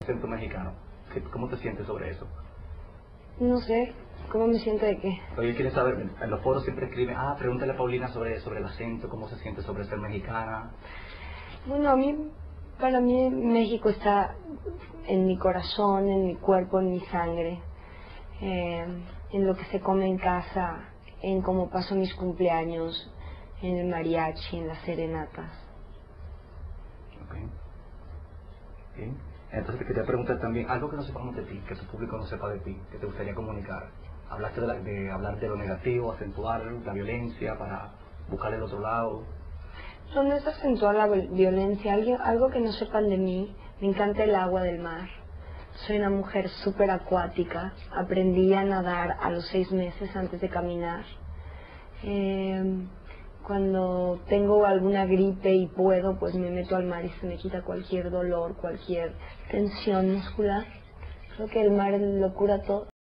acento mexicano. ¿Cómo te sientes sobre eso? No sé, ¿cómo me siento de qué? Oye, ¿quieres saber? En los foros siempre escriben, pregúntale a Paulina sobre el acento, cómo se siente sobre ser mexicana. Bueno, para mí México está en mi corazón, en mi cuerpo, en mi sangre, en lo que se come en casa, en cómo paso mis cumpleaños, en el mariachi, en las serenatas. Ok. Bien. Entonces te quería preguntar también, algo que no sepamos de ti, que tu público no sepa de ti, que te gustaría comunicar. Hablaste de hablar de lo negativo, acentuar la violencia para buscar el otro lado. No es acentuar la violencia, algo que no sepan de mí. Me encanta el agua del mar. Soy una mujer súper acuática. Aprendí a nadar a los 6 meses antes de caminar. Cuando tengo alguna gripe y puedo, pues me meto al mar y se me quita cualquier dolor, cualquier tensión muscular. Creo que el mar lo cura todo.